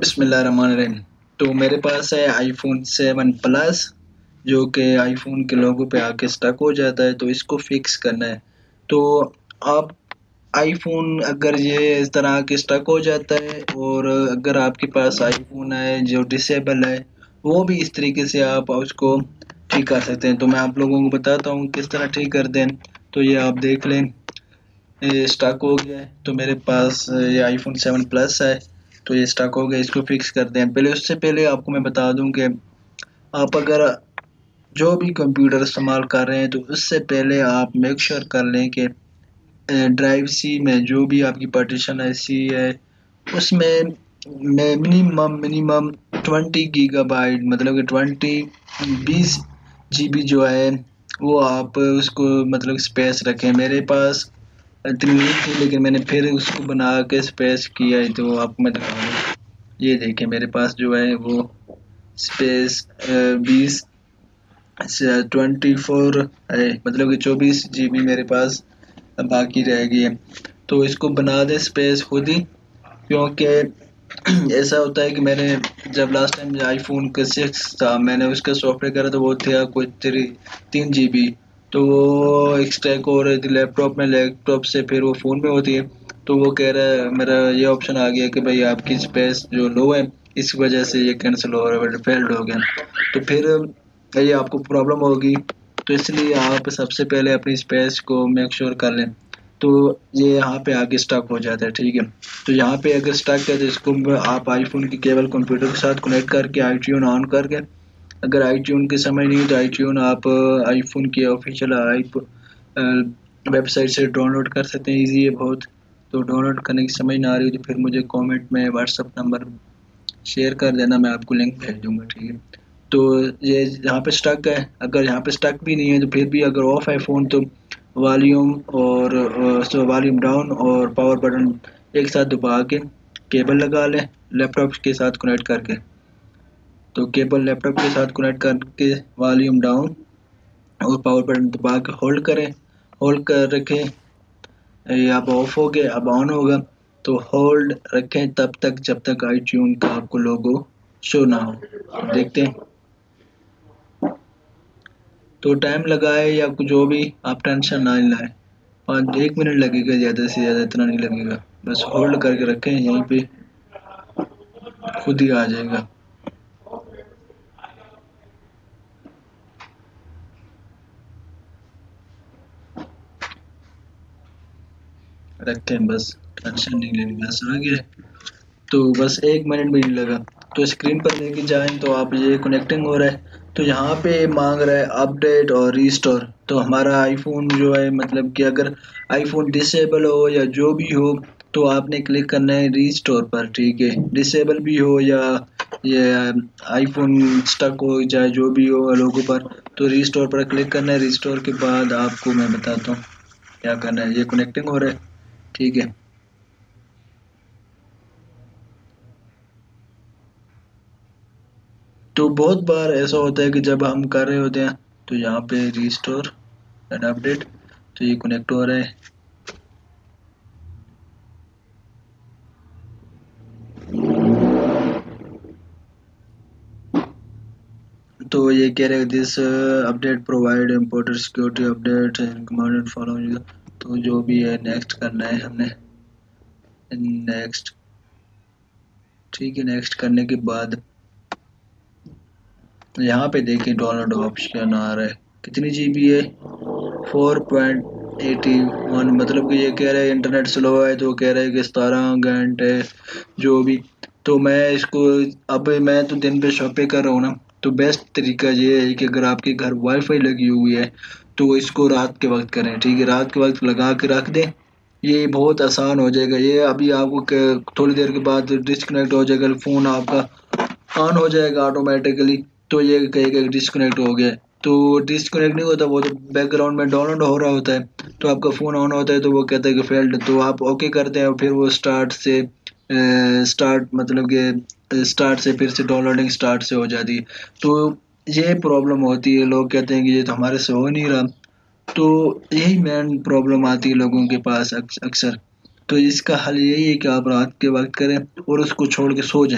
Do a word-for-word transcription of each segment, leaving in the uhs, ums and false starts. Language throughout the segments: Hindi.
बिस्मिल्लाहिर्रहमानिर्रहीम। तो मेरे पास है आईफोन सेवन प्लस, जो कि आईफोन के लोगों पे आके स्टक हो जाता है, तो इसको फिक्स करना है। तो आप आईफोन अगर ये इस तरह के स्टक हो जाता है, और अगर आपके पास आईफोन है जो डिसेबल है, वो भी इस तरीके से आप उसको ठीक कर सकते हैं। तो मैं आप लोगों को बताता हूँ किस तरह ठीक कर दें। तो ये आप देख लें, ये स्टक हो गया है। तो मेरे पास ये आईफोन सेवन प्लस है, तो ये स्टक हो गया, इसको फिक्स करते हैं। पहले उससे पहले आपको मैं बता दूं कि आप अगर जो भी कंप्यूटर इस्तेमाल कर रहे हैं, तो उससे पहले आप मेक श्योर कर लें कि ड्राइव सी में जो भी आपकी पार्टीशन है सी है, उसमें मिनिमम मिनिमम ट्वेंटी गीगाबाइट, मतलब कि ट्वेंटी बीस जीबी जो है वो आप उसको मतलब स्पेस रखें। मेरे पास इतनी नहीं थी, लेकिन मैंने फिर उसको बना के स्पेस किया है, तो आपको मैं दिखाऊंगा। ये देखें, मेरे पास जो है वो स्पेस बीस ट्वेंटी फोर है, मतलब कि चौबीस जीबी मेरे पास बाकी रह गई है। तो इसको बना दे स्पेस खुद ही, क्योंकि ऐसा होता है कि मैंने जब लास्ट टाइम आईफोन का सिक्स था, मैंने उसका सॉफ्टवेयर करा तो वो था कोई थ्री तीन जीबी, तो वो एक्सट्रैक्ट हो रही थी लैपटॉप में, लैपटॉप से फिर वो फ़ोन में होती है। तो वो कह रहा है, मेरा ये ऑप्शन आ गया कि भाई आपकी स्पेस जो लो है, इस वजह से ये कैंसिल हो रहा है, फेल्ड हो गया। तो फिर ये आपको प्रॉब्लम होगी, तो इसलिए आप सबसे पहले अपनी स्पेस को मेक श्योर कर लें। तो ये यहाँ पे आगे स्टक हो जाता है, ठीक है। तो यहाँ पे अगर स्टक है, तो इसको आप आईफोन की केबल कंप्यूटर के साथ कनेक्ट करके आईट्यून ऑन करके, अगर आईट्यून की समझ नहीं तो आईट्यून आप आईफोन की ऑफिशियल वेबसाइट से डाउनलोड कर सकते हैं, इजी है बहुत। तो डाउनलोड करने की समझ ना आ रही तो फिर मुझे कमेंट में व्हाट्सअप नंबर शेयर कर देना, मैं आपको लिंक भेज दूंगा, ठीक है। तो ये यहाँ पे स्टक है, अगर यहाँ पे स्टक भी नहीं है तो फिर भी अगर ऑफ है फ़ोन, तो वॉल्यूम और सो वॉल्यूम डाउन और पावर बटन एक साथ दबा के केबल लगा लें लैपटॉप के साथ कनेक्ट करके। तो केबल लैपटॉप के साथ कनेक्ट करके वॉल्यूम डाउन और पावर बटन दबा के होल्ड करें, होल्ड कर रखें। ये अब ऑफ हो गया, अब ऑन होगा। तो होल्ड रखें तब तक जब तक आई ट्यून का आपको लोगो शो ना हो। तो देखते हैं, तो टाइम लगाए या कुछ जो भी, आप टेंशन ना लाए। पाँच एक मिनट लगेगा, ज़्यादा से ज़्यादा इतना नहीं लगेगा। बस होल्ड करके रखें, यहीं पे खुद ही आ जाएगा। रखें, बस टेंशन नहीं लेनी, बस आ गया। तो बस एक मिनट भी नहीं लगा। तो स्क्रीन पर लेके जाएं तो आप ये कनेक्टिंग हो रहा है, तो यहाँ पे मांग रहा है अपडेट और रीस्टोर। तो हमारा आईफोन जो है, मतलब कि अगर आईफोन डिसेबल हो या जो भी हो, तो आपने क्लिक करना है रीस्टोर पर, ठीक है। डिसेबल भी हो या ये आईफोन स्टक हो जाए, जो भी हो लोगों पर, तो रीस्टोर पर क्लिक करना है। रीस्टोर के बाद आपको मैं बताता हूँ क्या करना है। ये कनेक्टिंग हो रहा है, ठीक है। तो बहुत बार ऐसा होता है कि जब हम कर रहे होते हैं, तो यहाँ पे रिस्टोर एंड अपडेट, तो ये कनेक्ट हो रहा है। तो ये कह रहे हैं this update provide important security update recommended following. तो जो भी है नेक्स्ट करना है हमने, नेक्स्ट, ठीक है। नेक्स्ट करने के बाद यहाँ पे देखिए डाउनलोड ऑप्शन आ रहा है, कितनी जीबी है, फोर पॉइंट एटी वन, मतलब कि ये कह रहा है इंटरनेट स्लो है, तो कह रहा है कि सतारह घंटे जो भी। तो मैं इसको, अब मैं तो दिन पे शॉपिंग कर रहा हूँ ना, तो बेस्ट तरीका ये है कि अगर आपके घर वाईफाई लगी हुई है, तो इसको रात के वक्त करें, ठीक है। रात के वक्त लगा के रख दें, ये बहुत आसान हो जाएगा। ये अभी आपको थोड़ी देर के बाद डिस्कनेक्ट हो जाएगा, फ़ोन आपका ऑन हो जाएगा ऑटोमेटिकली। तो ये कहेगा डिस्कनेक्ट हो गया। तो डिस्कनेक्ट नहीं होता, वो तो बैकग्राउंड में डाउनलोड हो रहा होता है, तो आपका फ़ोन ऑन होता है, तो वो कहता है कि फेल्ड। तो आप ओके करते हैं और फिर वो स्टार्ट से स्टार्ट, मतलब कि स्टार्ट से फिर से डाउनलोडिंग स्टार्ट से हो जाती है। तो ये प्रॉब्लम होती है, लोग कहते हैं कि ये तो हमारे से हो नहीं रहा। तो यही मेन प्रॉब्लम आती है लोगों के पास अक्स- अक्सर। तो इसका हल यही है कि आप रात के वक्त करें और उसको छोड़ के सो जाएं,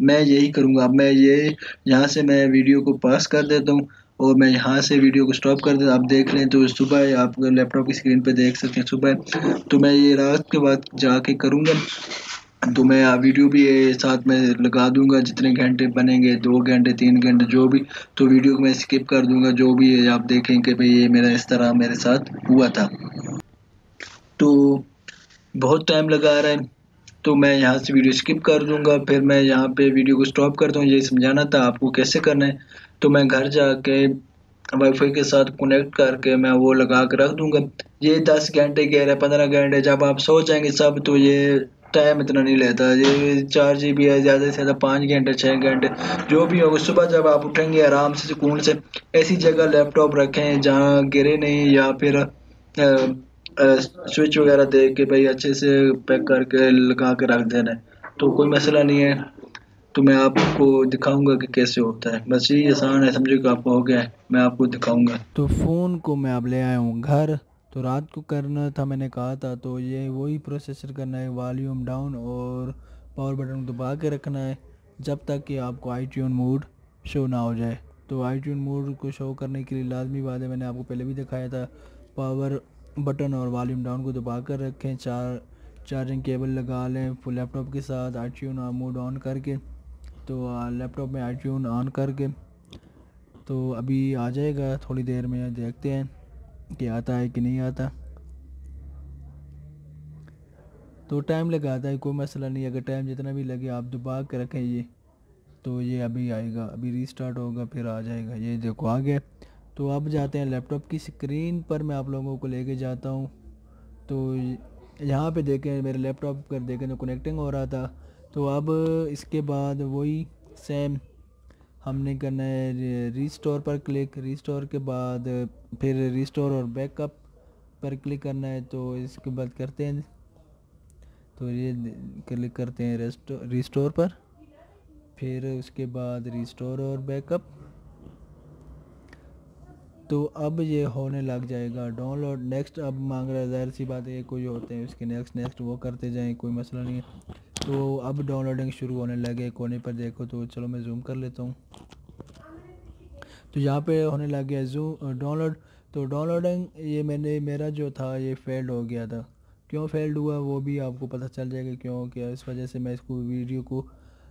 मैं यही करूँगा। अब मैं ये यहाँ से मैं वीडियो को पास कर देता हूँ और मैं यहाँ से वीडियो को स्टॉप कर देता हूँ। आप देख लें तो सुबह आप लैपटॉप की स्क्रीन पे देख सकते हैं सुबह। तो मैं ये रात के बाद जाके करूँगा, तो मैं वीडियो भी ये साथ में लगा दूंगा, जितने घंटे बनेंगे, दो घंटे तीन घंटे जो भी, तो वीडियो को मैं स्किप कर दूंगा, जो भी है आप देखें कि भाई ये मेरा इस तरह मेरे साथ हुआ था। तो बहुत टाइम लगा रहा है, तो मैं यहाँ से वीडियो स्किप कर दूंगा, फिर मैं यहाँ पे वीडियो को स्टॉप करता हूँ। यही समझाना था आपको कैसे करना है। तो मैं घर जाके वाईफाई के साथ कनेक्ट करके मैं वो लगा के रख दूंगा। ये दस घंटे कह रहे हैं, पंद्रह घंटे, जब आप सो जाएंगे सब तो ये टाइम इतना नहीं लेता। ये चार जी बी है, ज़्यादा से ज़्यादा पाँच घंटे छः घंटे जो भी होगा। सुबह जब आप उठेंगे आराम से सुकून से ऐसी जगह लैपटॉप रखें जहाँ गिरे नहीं, या फिर स्विच वगैरह दे के भाई अच्छे से पैक करके लगा के रख देना है, तो कोई मसला नहीं है। तो मैं आपको दिखाऊंगा कि कैसे होता है, बस यही आसान है, समझो कि आपको हो गया है, मैं आपको दिखाऊंगा। तो फ़ोन को मैं अब ले आया हूँ घर। तो रात को करना था मैंने कहा था, तो ये वही प्रोसेसर करना है, वॉल्यूम डाउन और पावर बटन को दबा के रखना है जब तक कि आपको आई ट्यून मोड शो ना हो जाए। तो आई ट्यून मोड को शो करने के लिए लाजमी बात है, मैंने आपको पहले भी दिखाया था, पावर बटन और वॉल्यूम डाउन को दबा कर रखें, चार चार्जिंग केबल लगा लें फुल लैपटॉप के साथ, आई ट्यून मोड ऑन करके। तो लैपटॉप में आई ट्यून ऑन करके तो अभी आ जाएगा थोड़ी देर में, देखते हैं कि आता है कि नहीं आता। तो टाइम लगाता है, कोई मसला नहीं, अगर टाइम जितना भी लगे आप दबा के रखें ये, तो ये अभी आएगा, अभी रीस्टार्ट होगा फिर आ जाएगा। ये देखो आ गया। तो अब जाते हैं लैपटॉप की स्क्रीन पर, मैं आप लोगों को लेके जाता हूँ। तो यहाँ पे देखें मेरे लैपटॉप पर देखें तो कनेक्टिंग हो रहा था। तो अब इसके बाद वही सेम हमने करना है, रीस्टोर पर क्लिक, रीस्टोर के बाद फिर रीस्टोर और बैकअप पर क्लिक करना है। तो इसके बाद करते हैं, तो ये क्लिक करते हैं रेस्टोर रीस्टोर पर, फिर उसके बाद रीस्टोर और बैकअप। तो अब ये होने लग जाएगा डाउनलोड। नेक्स्ट अब मांग रहा है, ज़ाहिर सी बात है, कोई होते हैं उसके नेक्स्ट नेक्स्ट वो करते जाएं, कोई मसला नहीं है। तो अब डाउनलोडिंग शुरू होने लगे, कोने पर देखो, तो चलो मैं जूम कर लेता हूँ। तो यहाँ पे होने लग गया जूम डाउनलोड। तो डाउनलोडिंग ये मैंने मेरा जो था ये फेल्ड हो गया था। क्यों फेल्ड हुआ वो भी आपको पता चल जाएगा क्यों, क्या इस वजह से मैं इसको वीडियो को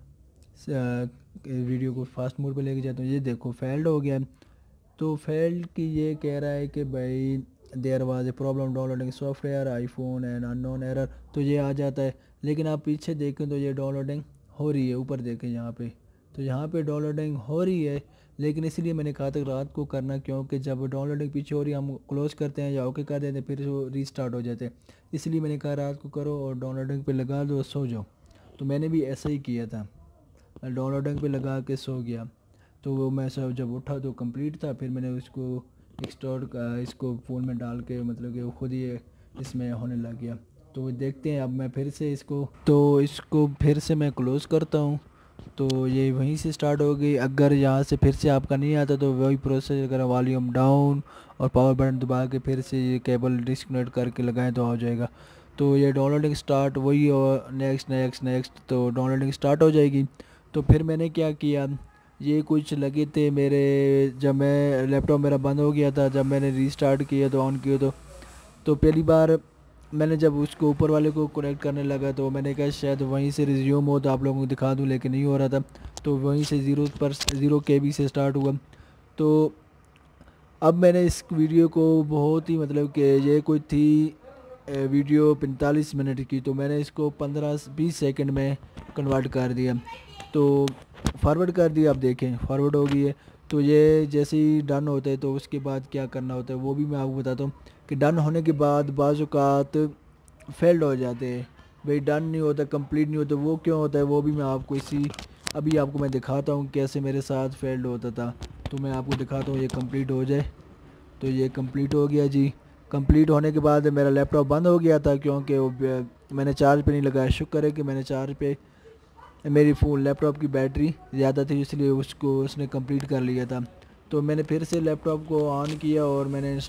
वीडियो को फास्ट मोड पे लेके जाता हूँ। ये देखो फेल्ड हो गया। तो फेल्ड की ये कह रहा है कि भाई there was a problem downloading software iPhone and unknown error, तो ये आ जाता है। लेकिन आप पीछे देखें तो ये डाउनलोडिंग हो रही है, ऊपर देखें यहाँ पे, तो यहाँ पे डाउनलोडिंग हो रही है। लेकिन इसलिए मैंने कहा था रात को करना, क्योंकि जब डाउनलोडिंग पीछे हो रही है हम क्लोज़ करते हैं या ओके कर देते हैं, फिर वो रीस्टार्ट हो जाते हैं। इसलिए मैंने कहा रात को करो और डाउनलोडिंग पे लगा दो, सो जाओ। तो मैंने भी ऐसा ही किया था, डाउनलोडिंग पे लगा के सो गया। तो वो मैं सब जब उठा तो कंप्लीट था, फिर मैंने उसको एक्सटोर का इसको फ़ोन में डाल के, मतलब कि वो खुद ही इसमें होने लग गया। तो देखते हैं अब मैं फिर से इसको, तो इसको फिर से मैं क्लोज़ करता हूँ। तो ये वहीं से स्टार्ट हो गई। अगर यहाँ से फिर से आपका नहीं आता तो वही प्रोसेस करें, वॉल्यूम डाउन और पावर बटन दबा के फिर से ये केबल डिस्कनेक्ट करके लगाएं तो हो जाएगा। तो ये डाउनलोडिंग स्टार्ट वही, और नेक्स्ट नेक्स्ट नेक्स्ट तो डाउनलोडिंग स्टार्ट हो जाएगी। तो फिर मैंने क्या किया, ये कुछ लगे थे मेरे, जब मैं लैपटॉप मेरा बंद हो गया था, जब मैंने रीस्टार्ट किया तो ऑन किया तो तो पहली बार मैंने जब उसको ऊपर वाले को कनेक्ट करने लगा तो मैंने कहा शायद वहीं से रिज्यूम हो तो आप लोगों को दिखा दूं, लेकिन नहीं हो रहा था। तो वहीं से ज़ीरो पर ज़ीरो के बी से स्टार्ट हुआ। तो अब मैंने इस वीडियो को बहुत ही, मतलब कि ये कोई थी वीडियो पैंतालीस मिनट की, तो मैंने इसको पंद्रह बीस सेकंड में कन्वर्ट कर दिया। तो फॉरवर्ड कर दिया, आप देखें फॉरवर्ड हो गई है। तो ये जैसे ही डन होता है तो उसके बाद क्या करना होता है वो भी मैं आपको बताता हूँ कि डन होने के बाद बाज़ औक़ात फेल्ड हो जाते हैं, भाई डन नहीं होता, कंप्लीट नहीं होता। वो क्यों होता है वो भी मैं आपको इसी अभी आपको मैं दिखाता हूँ कैसे मेरे साथ फेल्ड होता था। तो मैं आपको दिखाता हूँ, ये कंप्लीट हो जाए। तो ये कंप्लीट हो गया जी। कंप्लीट होने के बाद मेरा लैपटॉप बंद हो गया था, क्योंकि वो मैंने चार्ज पे नहीं लगाया। शुक्र है कि मैंने चार्ज पे, मेरी फ़ोन लैपटॉप की बैटरी ज़्यादा थी इसलिए उसको उसने कंप्लीट कर लिया था। तो मैंने फिर से लैपटॉप को ऑन किया और मैंने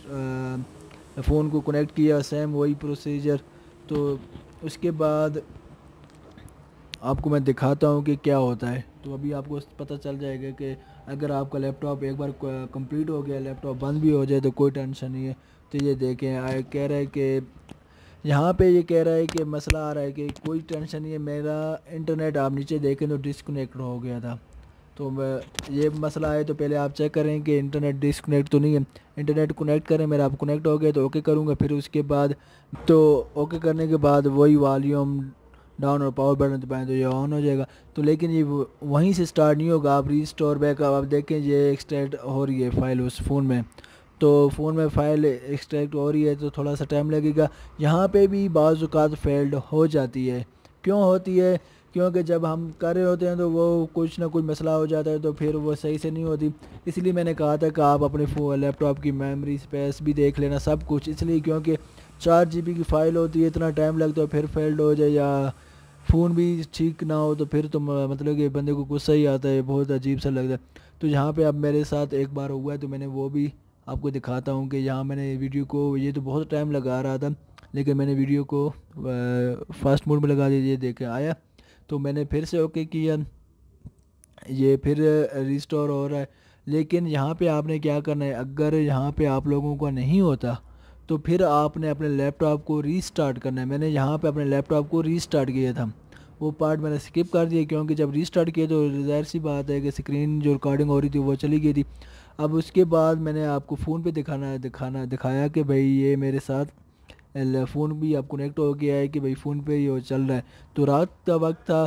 फ़ोन को कनेक्ट किया, सेम वही प्रोसीजर। तो उसके बाद आपको मैं दिखाता हूँ कि क्या होता है। तो अभी आपको पता चल जाएगा कि अगर आपका लैपटॉप एक बार कंप्लीट हो गया, लैपटॉप बंद भी हो जाए तो कोई टेंशन नहीं है। तो ये देखें, आ, कह रहा है कि यहाँ पे ये कह रहा है कि मसला आ रहा है कि कोई टेंशन नहीं है, मेरा इंटरनेट आप नीचे देखें तो डिस्कनेक्ट हो गया था। तो मैं ये मसला है, तो पहले आप चेक करें कि इंटरनेट डिस्कनेक्ट तो नहीं है। इंटरनेट कनेक्ट करें, मेरा आप कनेक्ट हो गया तो ओके करूँगा। फिर उसके बाद तो ओके करने के बाद वही वॉल्यूम डाउन और पावर बटन दबाएं तो ये ऑन हो जाएगा। तो लेकिन ये वहीं से स्टार्ट नहीं होगा, आप रीस्टोर बैक आप देखें ये एक्सट्रैक्ट हो रही है फ़ाइल उस फ़ोन में, तो फ़ोन में फ़ाइल एक्सट्रैक्ट हो रही है तो थोड़ा सा टाइम लगेगा। यहाँ पे भी बाज़ औक़ात फेल्ड हो जाती है। क्यों होती है? क्योंकि जब हम कर रहे होते हैं तो वो कुछ ना कुछ मसला हो जाता है, तो फिर वो सही से नहीं होती। इसलिए मैंने कहा था कि आप अपने फ़ोन लैपटॉप की मेमोरी स्पेस भी देख लेना सब कुछ, इसलिए क्योंकि चार जी बी की फ़ाइल होती है, इतना टाइम लगता है, फिर फेल्ड हो जाए या फ़ोन भी ठीक ना हो तो फिर तो मतलब कि बंदे को गुस्सा ही आता है, बहुत अजीब सा लगता है। तो यहाँ पे अब मेरे साथ एक बार हुआ है तो मैंने वो भी आपको दिखाता हूँ कि यहाँ मैंने वीडियो को, ये तो बहुत टाइम लगा रहा था लेकिन मैंने वीडियो को फास्ट मोड में लगा दिया, ये देखे आया। तो मैंने फिर से ओके किया, ये फिर रिस्टोर हो रहा है। लेकिन यहाँ पे आपने क्या करना है, अगर यहाँ पे आप लोगों का नहीं होता तो फिर आपने अपने लैपटॉप को रीस्टार्ट करना है। मैंने यहाँ पे अपने लैपटॉप को रीस्टार्ट किया था, वो पार्ट मैंने स्किप कर दिया क्योंकि जब रीस्टार्ट किया तो ज़ाहिर सी बात है कि स्क्रीन जो रिकॉर्डिंग हो रही थी वो चली गई थी। अब उसके बाद मैंने आपको फ़ोन पे दिखाना दिखाना दिखाया कि भाई ये मेरे साथ फ़ोन भी अब कनेक्ट हो गया है कि भाई फ़ोन पे ये चल रहा है। तो रात का वक्त था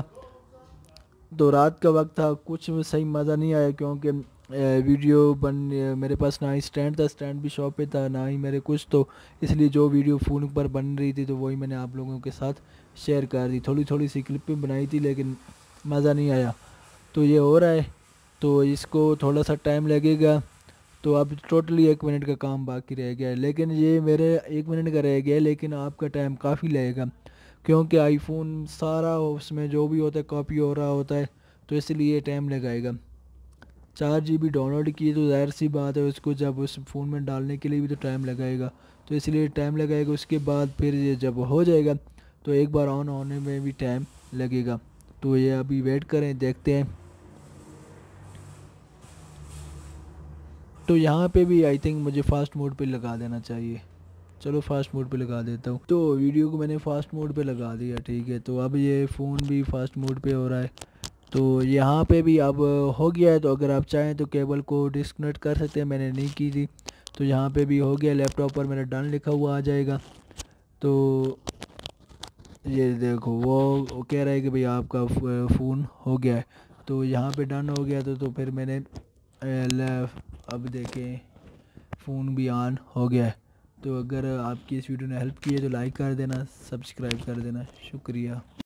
तो रात का वक्त था कुछ सही मज़ा नहीं आया क्योंकि वीडियो बन मेरे पास ना ही स्टैंड था, स्टैंड भी शॉप पे था, ना ही मेरे कुछ, तो इसलिए जो वीडियो फ़ोन पर बन रही थी तो वही मैंने आप लोगों के साथ शेयर कर दी। थोड़ी थोड़ी सी क्लिपें बनाई थी लेकिन मज़ा नहीं आया। तो ये हो रहा है, तो इसको थोड़ा सा टाइम लगेगा। तो अब टोटली एक मिनट का काम बाकी रह गया है, लेकिन ये मेरे एक मिनट का रह गया है लेकिन आपका टाइम काफ़ी लगेगा क्योंकि आईफोन सारा उसमें जो भी होता है कॉपी हो रहा होता है, तो इसलिए टाइम लगाएगा। चार जी बी डाउनलोड की तो ज़ाहिर सी बात है उसको जब उस फ़ोन में डालने के लिए भी तो टाइम लगाएगा, तो इसलिए टाइम लगाएगा। उसके बाद फिर ये जब हो जाएगा तो एक बार ऑन होने में भी टाइम लगेगा। तो ये अभी वेट करें, देखते हैं। तो यहाँ पे भी आई थिंक मुझे फ़ास्ट मोड पे लगा देना चाहिए। चलो फास्ट मोड पे लगा देता हूँ। तो वीडियो को मैंने फ़ास्ट मोड पे लगा दिया, ठीक है। तो अब ये फ़ोन भी फास्ट मोड पे हो रहा है, तो यहाँ पे भी अब हो गया है। तो अगर आप चाहें तो केबल को डिस्कनेक्ट कर सकते हैं, मैंने नहीं की थी। तो यहाँ पे भी हो गया, लैपटॉप पर मेरा डन लिखा हुआ आ जाएगा। तो ये देखो वो कह रहा है कि भाई आपका फ़ोन हो गया है, तो यहाँ पे डन हो गया। तो, तो फिर मैंने अब देखें फ़ोन भी ऑन हो गया है। तो अगर आपकी इस वीडियो ने हेल्प की है तो लाइक कर देना, सब्सक्राइब कर देना, शुक्रिया।